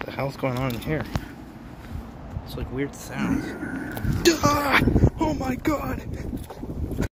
the hell's going on in here? It's like weird sounds. Ah! Oh my god!